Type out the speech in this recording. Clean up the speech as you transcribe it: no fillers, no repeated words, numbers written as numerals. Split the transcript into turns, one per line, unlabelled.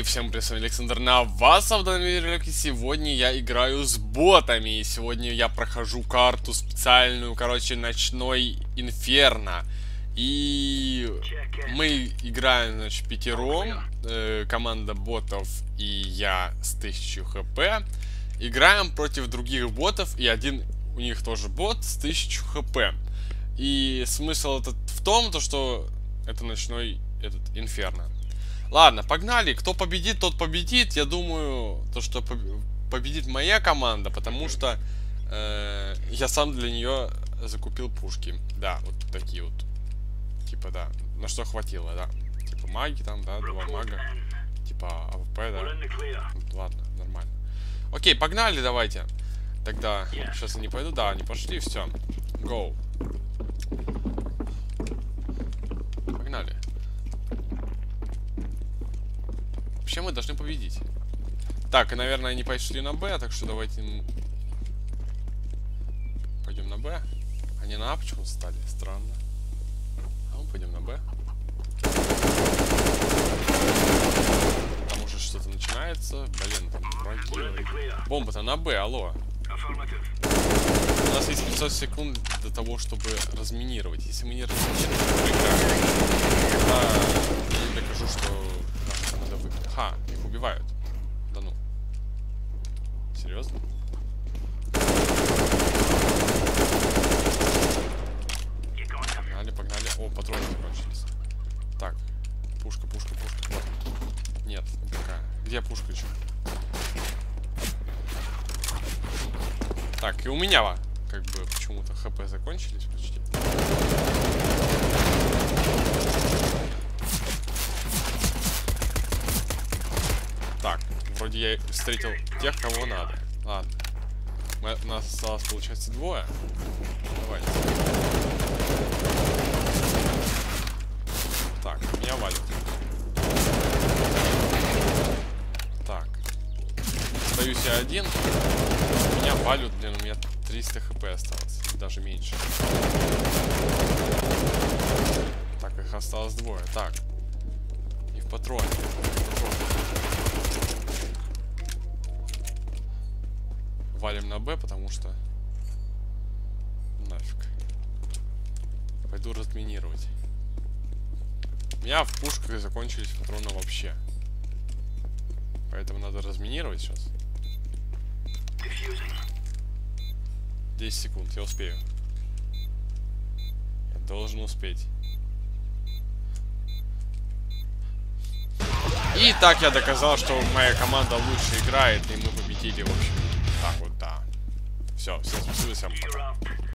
И всем привет, с вами Александр Навасов. В данном видеоролике сегодня я играю с ботами. И сегодня я прохожу карту специальную, короче, ночной Инферно. И мы играем, значит, пятером. Команда ботов и я с 1000 хп. Играем против других ботов, и один у них тоже бот с 1000 хп. И смысл этот в том, что это ночной Инферно. Ладно, погнали. Кто победит, тот победит. Я думаю, что победит моя команда, потому что я сам для нее закупил пушки. Да, вот такие вот. Типа, да. На что хватило, да. Типа маги там, да, 2 мага. Типа АВП, да. Ладно, нормально. Окей, погнали, давайте. Тогда сейчас они пойдут. Да, они пошли, все. Go. Погнали. Вообще мы должны победить. Так, и, наверное, они пошли на Б, так что давайте пойдем на Б. Они на А почему стали? Странно. А мы пойдем на Б. Там уже что-то начинается. Блин, там враги. Бомба-то на Б, алло. У нас есть 500 секунд до того, чтобы разминировать. Если мы не разминируем, я не докажу, что надо выиграть. Ха, их убивают. Да ну. Серьезно? Погнали, погнали. О, патроны закончились. Так. Пушка. Вот. Нет, не такая. Где пушка еще? Так, и у меня как бы почему-то хп закончились почти. Так, вроде я встретил тех, кого надо. Ладно. У нас осталось, получается, 2. Давайте. Так, меня валит. Так. Остаюсь я один. Меня валют, блин, у меня 300 хп осталось. Даже меньше. Так, их осталось 2. Так. И в патроне. Валим на Б, потому что нафиг. Пойду разминировать. У меня в пушках закончились патроны вообще. Поэтому надо разминировать сейчас. 10 секунд, я успею. Я должен успеть. И так я доказал, что моя команда лучше играет, и мы победили, в общем. Так вот, да. Все, спасибо всем. Пока.